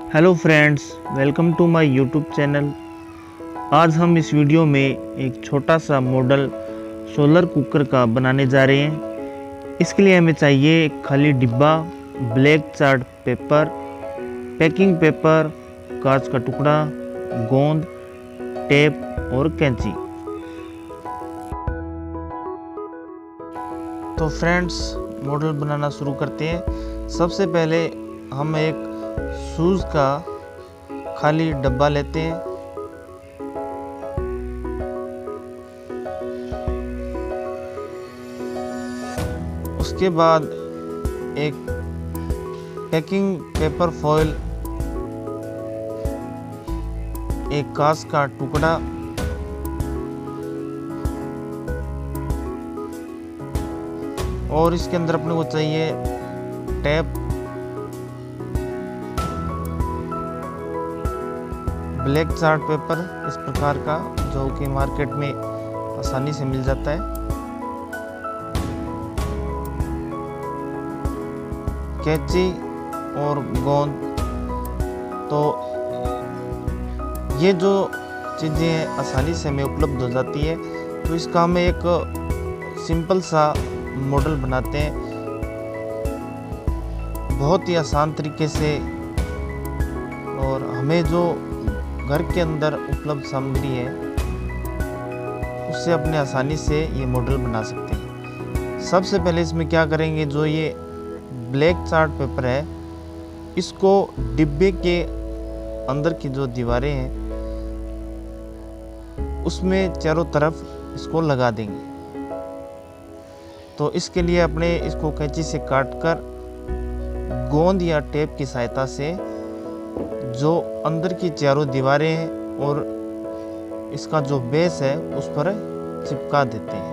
Hello friends, welcome to my YouTube channel. आज हम इस वीडियो में एक छोटा सा मॉडल सोलर कुकर का बनाने जा रहे हैं। इसके लिए हमें चाहिए एक खाली डिब्बा, black chart paper, packing paper, कांच का टुकड़ा, गोंद, टेप और कैंची। तो फ्रेंड्स, मॉडल बनाना शुरू करते हैं। सबसे पहले हम एक शूज़ का खाली डब्बा लेते हैं। उसके बाद एक पैकिंग पेपर फॉइल, एक कांच का टुकड़ा और इसके अंदर अपने को चाहिए टेप, ब्लैक चार्ट पेपर इस प्रकार का, जो कि मार्केट में आसानी से मिल जाता है, कैंची और गोंद। तो ये जो चीज़ें आसानी से हमें उपलब्ध हो जाती है, तो इसका हम एक सिंपल सा मॉडल बनाते हैं बहुत ही आसान तरीके से। और हमें जो घर के अंदर उपलब्ध सामग्री है उससे अपने आसानी से ये मॉडल बना सकते हैं। सबसे पहले इसमें क्या करेंगे, जो ये ब्लैक चार्ट पेपर है इसको डिब्बे के अंदर की जो दीवारें हैं उसमें चारों तरफ इसको लगा देंगे। तो इसके लिए अपने इसको कैंची से काटकर गोंद या टेप की सहायता से जो अंदर की चारों दीवारें हैं और इसका जो बेस है उस पर चिपका देते हैं।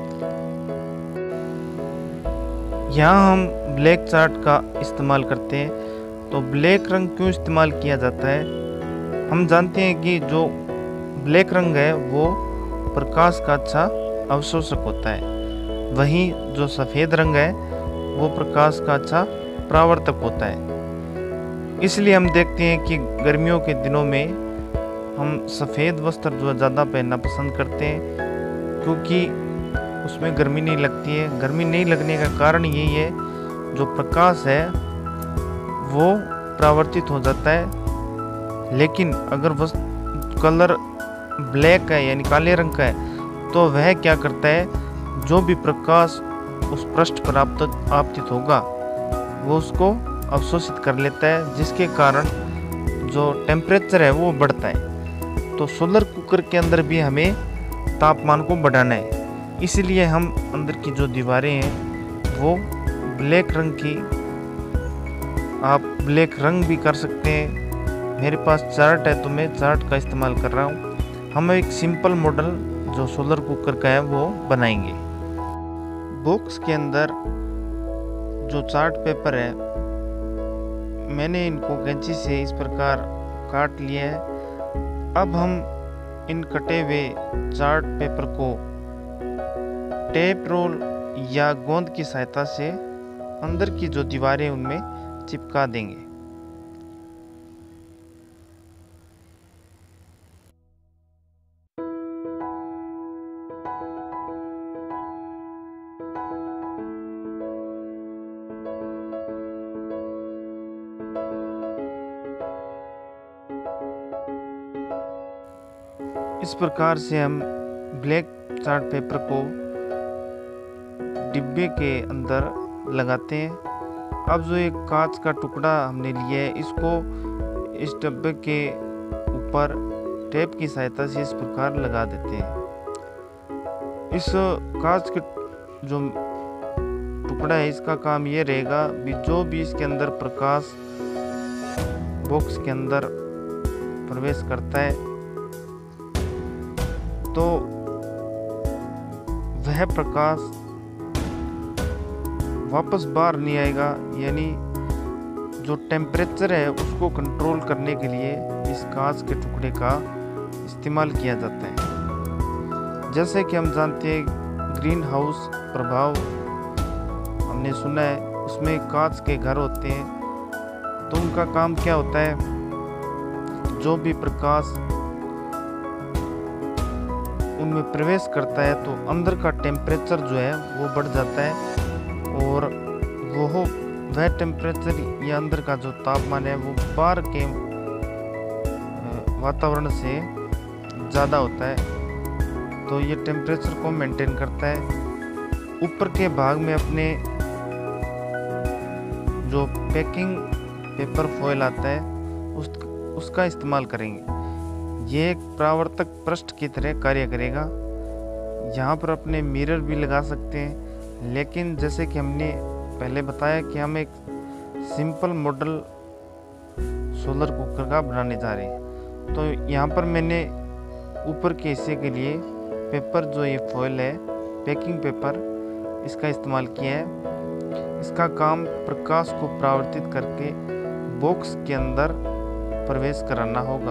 यहाँ हम ब्लैक चार्ट का इस्तेमाल करते हैं। तो ब्लैक रंग क्यों इस्तेमाल किया जाता है? हम जानते हैं कि जो ब्लैक रंग है वो प्रकाश का अच्छा अवशोषक होता है, वहीं जो सफ़ेद रंग है वो प्रकाश का अच्छा परावर्तक होता है। इसलिए हम देखते हैं कि गर्मियों के दिनों में हम सफ़ेद वस्त्र जो ज़्यादा पहनना पसंद करते हैं, क्योंकि उसमें गर्मी नहीं लगती है। गर्मी नहीं लगने का कारण यही है, जो प्रकाश है वो परावर्तित हो जाता है। लेकिन अगर कलर ब्लैक है यानी काले रंग का है, तो वह क्या करता है, जो भी प्रकाश उस पृष्ठ पर आपतित होगा वो उसको अवशोषित कर लेता है, जिसके कारण जो टेम्परेचर है वो बढ़ता है। तो सोलर कुकर के अंदर भी हमें तापमान को बढ़ाना है, इसलिए हम अंदर की जो दीवारें हैं वो ब्लैक रंग की, आप ब्लैक रंग भी कर सकते हैं। मेरे पास चार्ट है तो मैं चार्ट का इस्तेमाल कर रहा हूँ। हम एक सिंपल मॉडल जो सोलर कुकर का है वो बनाएंगे। बॉक्स के अंदर जो चार्ट पेपर है मैंने इनको कैंची से इस प्रकार काट लिया है। अब हम इन कटे हुए चार्ट पेपर को टेप रोल या गोंद की सहायता से अंदर की जो दीवारें उनमें चिपका देंगे। इस प्रकार से हम ब्लैक चार्ट पेपर को डिब्बे के अंदर लगाते हैं। अब जो एक कांच का टुकड़ा हमने लिया है, इसको इस डिब्बे के ऊपर टेप की सहायता से इस प्रकार लगा देते हैं। इस कांच के जो टुकड़ा है इसका काम ये रहेगा भी जो भी इसके अंदर प्रकाश बॉक्स के अंदर प्रवेश करता है तो वह प्रकाश वापस बाहर नहीं आएगा, यानी जो टेम्परेचर है उसको कंट्रोल करने के लिए इस कांच के टुकड़े का इस्तेमाल किया जाता है। जैसे कि हम जानते हैं ग्रीन हाउस प्रभाव हमने सुना है, उसमें कांच के घर होते हैं। तो उनका काम क्या होता है, जो भी प्रकाश उनमें प्रवेश करता है तो अंदर का टेम्परेचर जो है वो बढ़ जाता है, और वह टेम्परेचर या अंदर का जो तापमान है वो बाहर के वातावरण से ज़्यादा होता है। तो ये टेम्परेचर को मेंटेन करता है। ऊपर के भाग में अपने जो पैकिंग पेपर फॉयल आता है उसका इस्तेमाल करेंगे। ये एक परावर्तक पृष्ठ की तरह कार्य करेगा। यहाँ पर अपने मिरर भी लगा सकते हैं, लेकिन जैसे कि हमने पहले बताया कि हम एक सिंपल मॉडल सोलर कुकर का बनाने जा रहे हैं। तो यहाँ पर मैंने ऊपर के हिस्से के लिए पेपर, जो ये फॉयल है पैकिंग पेपर, इसका इस्तेमाल किया है। इसका काम प्रकाश को परावर्तित करके बॉक्स के अंदर प्रवेश कराना होगा।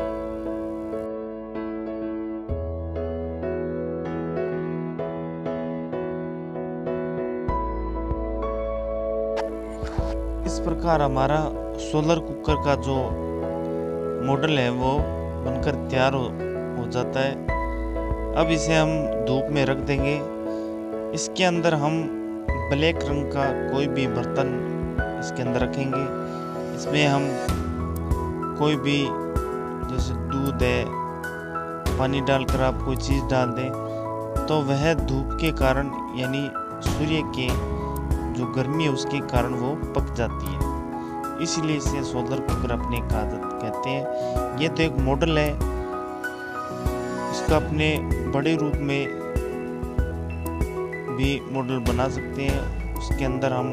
इस प्रकार हमारा सोलर कुकर का जो मॉडल है वो बनकर तैयार हो जाता है। अब इसे हम धूप में रख देंगे। इसके अंदर हम ब्लैक रंग का कोई भी बर्तन इसके अंदर रखेंगे। इसमें हम कोई भी, जैसे दूध है, पानी डालकर आप कोई चीज़ डाल दें तो वह धूप के कारण यानी सूर्य के जो गर्मी है उसके कारण वो पक जाती है। इसलिए इसे सोलर कुकर अपने आदत कहते हैं। ये तो एक मॉडल है, इसका अपने बड़े रूप में भी मॉडल बना सकते हैं। उसके अंदर हम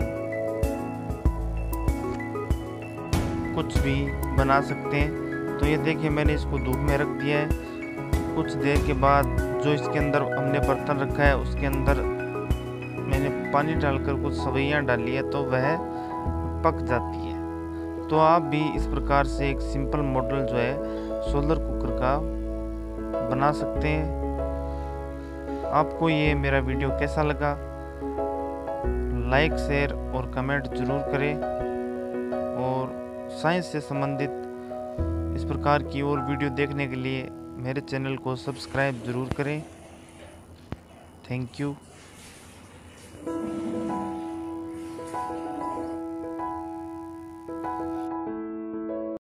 कुछ भी बना सकते हैं। तो ये देखिए, मैंने इसको धूप में रख दिया है। कुछ देर के बाद जो इसके अंदर हमने बर्तन रखा है उसके अंदर मैंने पानी डालकर कुछ सवैयाँ डाली है तो वह पक जाती है। तो आप भी इस प्रकार से एक सिंपल मॉडल जो है सोलर कुकर का बना सकते हैं। आपको ये मेरा वीडियो कैसा लगा, लाइक, शेयर और कमेंट जरूर करें, और साइंस से संबंधित इस प्रकार की और वीडियो देखने के लिए मेरे चैनल को सब्सक्राइब जरूर करें। Thank you.